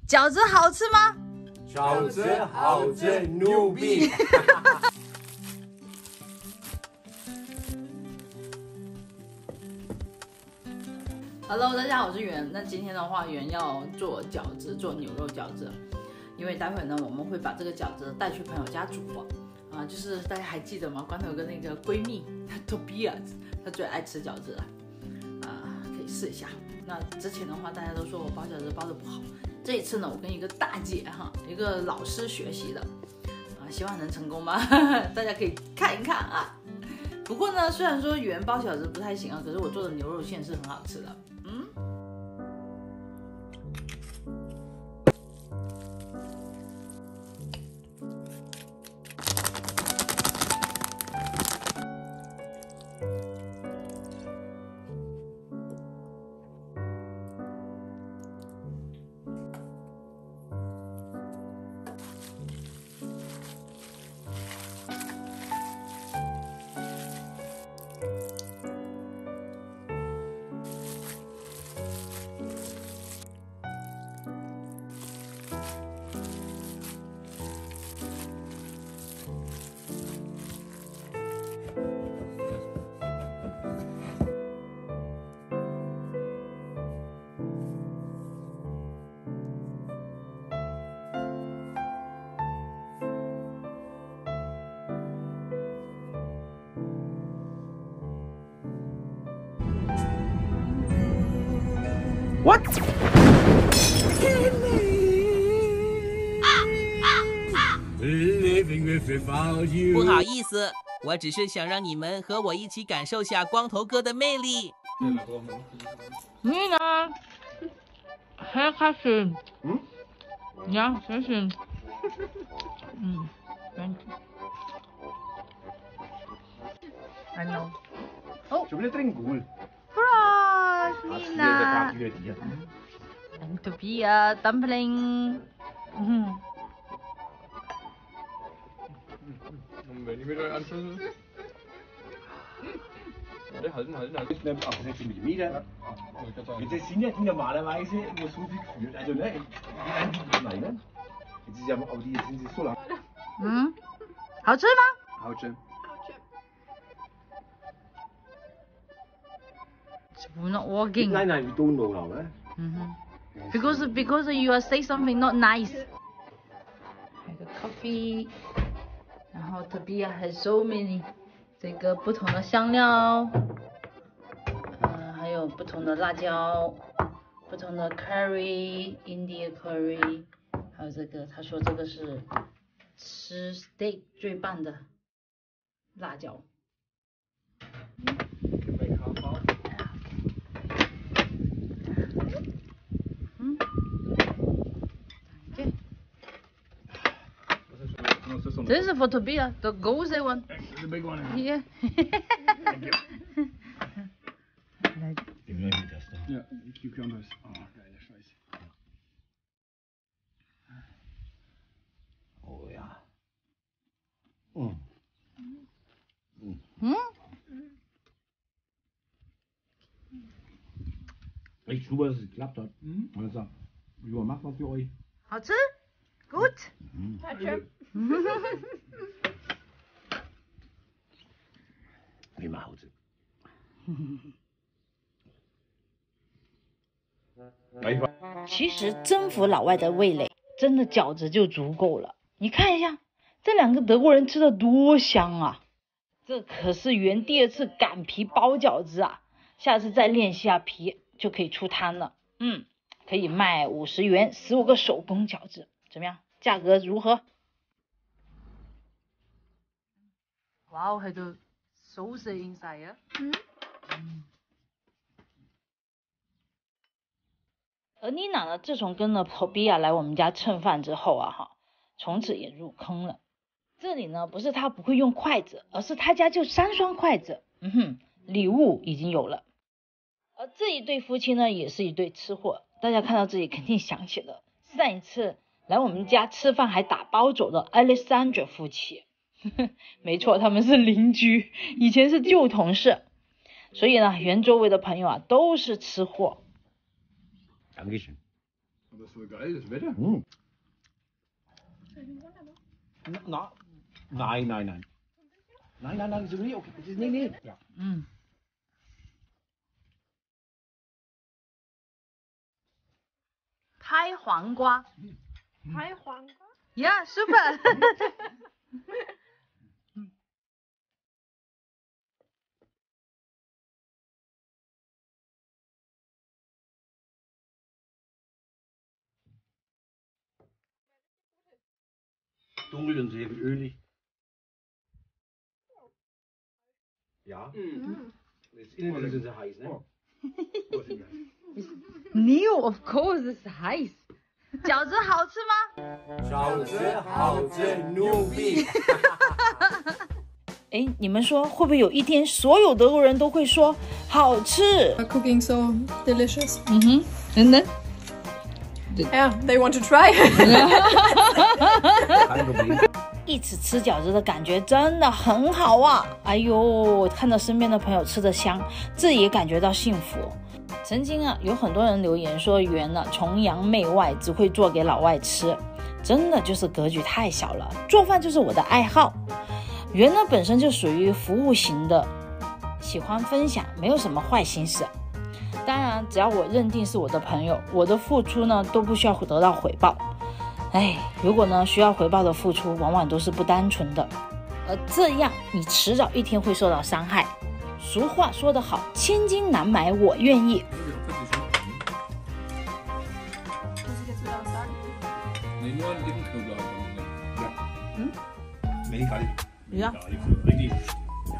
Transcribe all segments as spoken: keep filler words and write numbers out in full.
饺子好吃吗？ 饺子好吃，牛逼！ Hello， 大家好，我是圆。那今天的话，圆要做饺子，做牛肉饺子。因为待会呢，我们会把这个饺子带去朋友家煮啊，就是大家还记得吗？光头有个那个闺蜜 Tobias， 她最爱吃饺子了啊，可以试一下。那之前的话，大家都说我包饺子包的不好，这一次呢，我跟一个大姐哈，一个老师学习的啊，希望能成功吧，大家可以看一看啊。不过呢，虽然说圆包饺子不太行啊，可是我做的牛肉馅是很好吃的。嗯。What？ 不好意思，我只是想让你们和我一起感受下光头哥的魅力。 你呢？还开始？嗯？呀，开始。嗯 ，thank you. I know. Oh. Coba tringgul. Cross, Nina. And Tobias, dumpling. Mhm. Wenn ich mit euch anschließe. Warte, halten, halten, halten. Das ist sechs Millimeter. Das sind ja die normalerweise immer so viel gefühlt. Also, ne? Die kleinen. Jetzt ist ja, aber die sind sie so lang. 嗯，好吃吗？ 好吃。 We're not walking. Nein, nein, we don't know now, eh? Mm-hmm. Because because you are say something not nice. 还有个 coffee， 然后 Tobias has so many 这个不同的香料，呃，还有不同的辣椒，不同的 curry，India curry， 还有这个他说这个是吃 steak 最棒的辣椒。 This is for Tobias, the gold one. The big one. Yeah. Thank you. Den will ich das da. Ja, Cucumbers. Oh, geile Scheiße. Oh ja. Mm. Hm? Echt super, dass es geklappt hat. Mhm. Also, Joa, macht was für euch. 好吃 ？Good. 好吃。 wie蛮好吃。 其实征服老外的味蕾，真的饺子就足够了。你看一下，这两个德国人吃的多香啊！这可是原第二次擀皮包饺子啊，下次再练习下皮就可以出摊了。嗯，可以卖五十元，十五个手工饺子，怎么样？价格如何？哇哦，喺度 sauce inside 啊！嗯。嗯 而妮娜呢，自从跟了 Tobias 来我们家蹭饭之后啊，哈，从此也入坑了。这里呢，不是他不会用筷子，而是他家就三双筷子。嗯哼，礼物已经有了。而这一对夫妻呢，也是一对吃货。大家看到这里肯定想起了上一次来我们家吃饭还打包走的 Alexandra 夫妻。没错，他们是邻居，以前是旧同事。所以呢，原周围的朋友啊，都是吃货。 Dankeschön. Aber so geil, das Wetter. Mm. Na, nein, nein, nein. Nein, nein, nein, so nicht. Okay, das ist, nee, nee. Ja. 嗯，拍黄瓜。 拍黄瓜。 Yeah, super 。 Dunkel und sehr ölig. Ja. Mm. Jetzt innen sind sie heiß, ne? New, of course, it's heiß。饺子好吃吗？ 饺子好吃，牛逼！ 哎，你们说会不会有一天所有德国人都会说好吃？ Cooking so delicious. 嗯哼，真的。 Yeah, they want to try. 一起吃饺子的感觉真的很好啊！哎呦，看到身边的朋友吃得香，自己也感觉到幸福。曾经啊，有很多人留言说圆呢崇洋媚外，只会做给老外吃，真的就是格局太小了。做饭就是我的爱好，圆呢本身就属于服务型的，喜欢分享，没有什么坏心思。当然，只要我认定是我的朋友，我的付出呢都不需要得到回报。哎，如果呢需要回报的付出，往往都是不单纯的，而这样你迟早一天会受到伤害。俗话说得好，千金难买我愿意。 Nee, nur einen dicken Knoblauch. Ja. Hm? Nee, gar nicht. Ja. Gar nicht so. Richtig. Ja.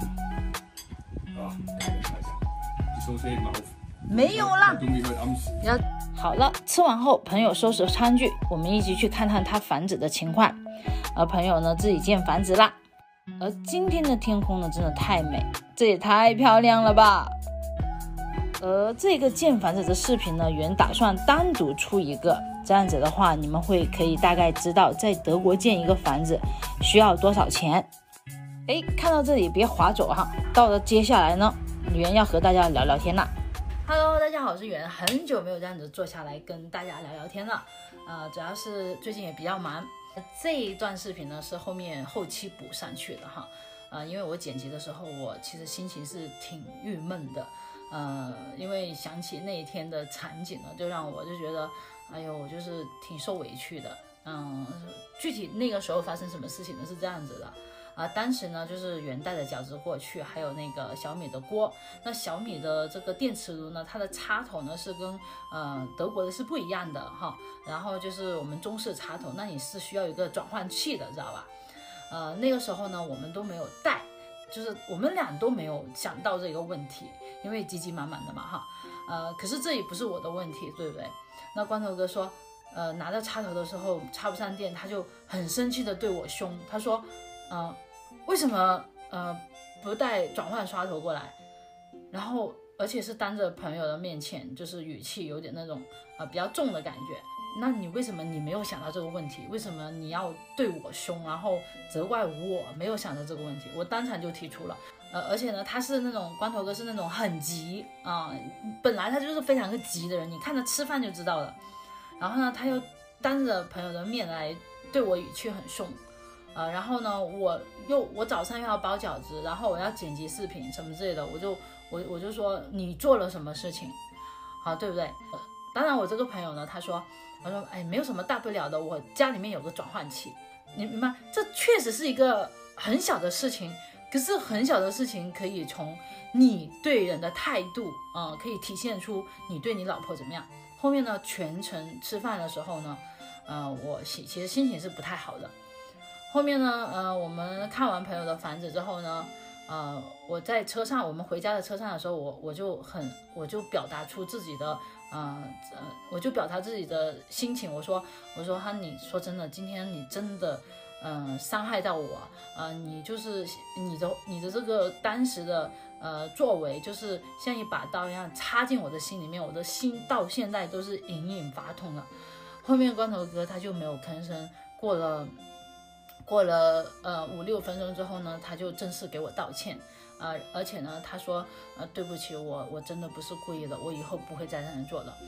Ah, scheiße. Die Soße hält mal auf. 没有啦。 Du mich heute abends. 要好了，吃完后，朋友收拾餐具，我们一起去看看他繁殖的情况。而朋友呢，自己建繁殖啦。而今天的天空呢，真的太美，这也太漂亮了吧！而这个建繁殖的视频呢，原打算单独出一个，这样子的话，你们会可以大概知道在德国建一个房子需要多少钱。哎，看到这里别划走哈，到了接下来呢，圆要和大家聊聊天啦。Hello， 大家好，我是圆，很久没有这样子坐下来跟大家聊聊天了，呃，主要是最近也比较忙。这一段视频呢是后面后期补上去的哈，呃，因为我剪辑的时候，我其实心情是挺郁闷的。呃，因为想起那一天的场景呢，就让我就觉得，哎呦，我就是挺受委屈的。嗯，具体那个时候发生什么事情呢？是这样子的，啊、呃，当时呢就是圆带着饺子过去，还有那个小米的锅。那小米的这个电磁炉呢，它的插头呢是跟呃德国的是不一样的哈。然后就是我们中式插头，那你是需要一个转换器的，知道吧？呃，那个时候呢，我们都没有带。就是我们俩都没有想到这个问题，因为急急忙忙的嘛哈，呃，可是这也不是我的问题，对不对？那光头哥说，呃，拿到插头的时候插不上电，他就很生气的对我凶，他说，呃，为什么呃不带转换插头过来？然后而且是当着朋友的面前，就是语气有点那种呃比较重的感觉。那你为什么你没有想到这个问题？为什么你要对我凶，然后责怪我没有想到这个问题？我当场就提出了，呃，而且呢，他是那种光头哥是那种很急啊、呃，本来他就是非常的急的人，你看他吃饭就知道了。然后呢，他又当着朋友的面来对我语气很凶，呃，然后呢，我又我早上又要包饺子，然后我要剪辑视频什么之类的，我就我我就说你做了什么事情，好，对不对？呃、当然我这个朋友呢，他说。我说，哎，没有什么大不了的，我家里面有个转换器，你明白？这确实是一个很小的事情，可是很小的事情可以从你对人的态度，嗯、呃，可以体现出你对你老婆怎么样。后面呢，全程吃饭的时候呢，呃，我其其实心情是不太好的。后面呢，呃，我们看完朋友的房子之后呢，呃，我在车上，我们回家的车上的时候，我我就很，我就表达出自己的。呃呃，我就表达自己的心情，我说我说哈，你说真的，今天你真的，嗯、呃，伤害到我，呃，你就是你的你的这个当时的呃作为，就是像一把刀一样插进我的心里面，我的心到现在都是隐隐发痛了。后面光头哥他就没有吭声，过了过了呃五六分钟之后呢，他就正式给我道歉。呃，而且呢，他说，呃，对不起，我我真的不是故意的，我以后不会再这样做了。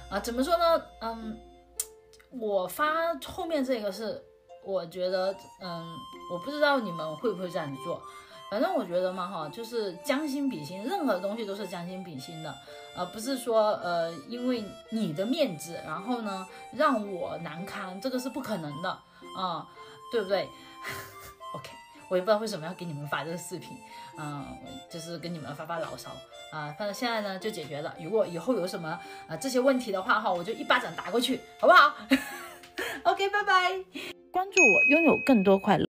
啊，怎么说呢？嗯，我发后面这个是，我觉得，嗯，我不知道你们会不会这样子做。反正我觉得嘛，哈，就是将心比心，任何东西都是将心比心的，而、呃、不是说呃，因为你的面子，然后呢让我难堪，这个是不可能的啊、呃，对不对？OK， 我也不知道为什么要给你们发这个视频，嗯、呃，就是跟你们发发牢骚啊、呃。反正现在呢就解决了，如果以后有什么啊、呃、这些问题的话哈，我就一巴掌打过去，好不好？OK， 拜拜。关注我，拥有更多快乐。